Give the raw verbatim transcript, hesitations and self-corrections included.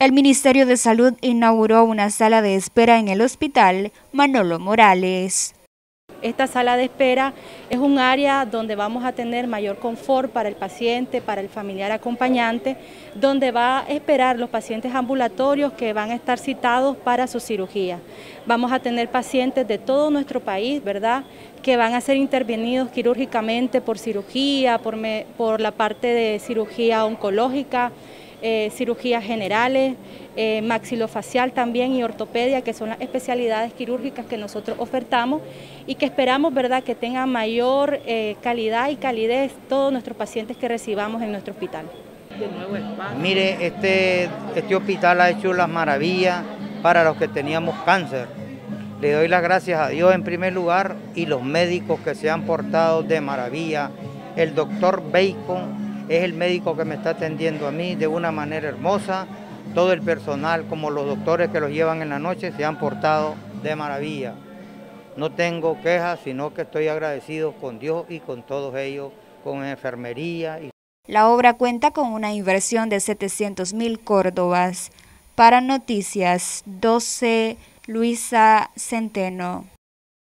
El Ministerio de Salud inauguró una sala de espera en el Hospital Manolo Morales. Esta sala de espera es un área donde vamos a tener mayor confort para el paciente, para el familiar acompañante, donde va a esperar los pacientes ambulatorios que van a estar citados para su cirugía. Vamos a tener pacientes de todo nuestro país, ¿verdad?, que van a ser intervenidos quirúrgicamente por cirugía, por, me, por la parte de cirugía oncológica, Eh, cirugías generales, eh, maxilofacial también y ortopedia, que son las especialidades quirúrgicas que nosotros ofertamos y que esperamos, ¿verdad?, que tengan mayor eh, calidad y calidez todos nuestros pacientes que recibamos en nuestro hospital. Mire, este, este hospital ha hecho las maravillas para los que teníamos cáncer. Le doy las gracias a Dios en primer lugar y los médicos que se han portado de maravilla. El doctor Bacon es el médico que me está atendiendo a mí de una manera hermosa. Todo el personal, como los doctores que los llevan en la noche, se han portado de maravilla. No tengo quejas, sino que estoy agradecido con Dios y con todos ellos, con enfermería. Y... La obra cuenta con una inversión de setecientos mil córdobas. Para Noticias doce, Luisa Centeno.